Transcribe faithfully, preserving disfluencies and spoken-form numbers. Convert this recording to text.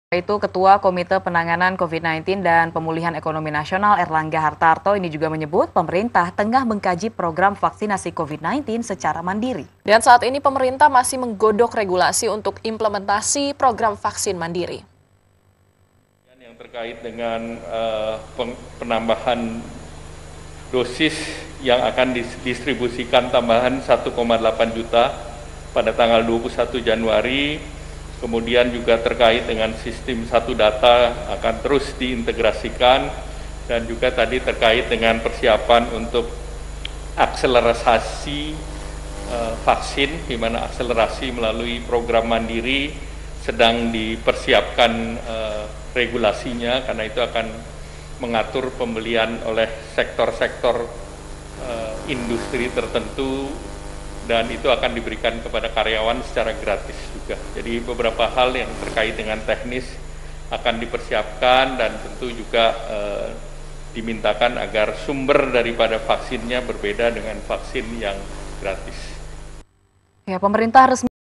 Itu Ketua Komite Penanganan covid sembilan belas dan Pemulihan Ekonomi Nasional Erlangga Hartarto ini juga menyebut pemerintah tengah mengkaji program vaksinasi covid sembilan belas secara mandiri. Dan saat ini pemerintah masih menggodok regulasi untuk implementasi program vaksin mandiri. Yang terkait dengan uh, penambahan dosis yang akan didistribusikan tambahan satu koma delapan juta pada tanggal dua puluh satu Januari. Kemudian juga terkait dengan sistem satu data akan terus diintegrasikan, dan juga tadi terkait dengan persiapan untuk akselerasi uh, vaksin, di mana akselerasi melalui program mandiri sedang dipersiapkan uh, regulasinya, karena itu akan mengatur pembelian oleh sektor-sektor uh, industri tertentu, dan itu akan diberikan kepada karyawan secara gratis juga. Jadi beberapa hal yang terkait dengan teknis akan dipersiapkan, dan tentu juga eh, dimintakan agar sumber daripada vaksinnya berbeda dengan vaksin yang gratis. Ya, pemerintah resmi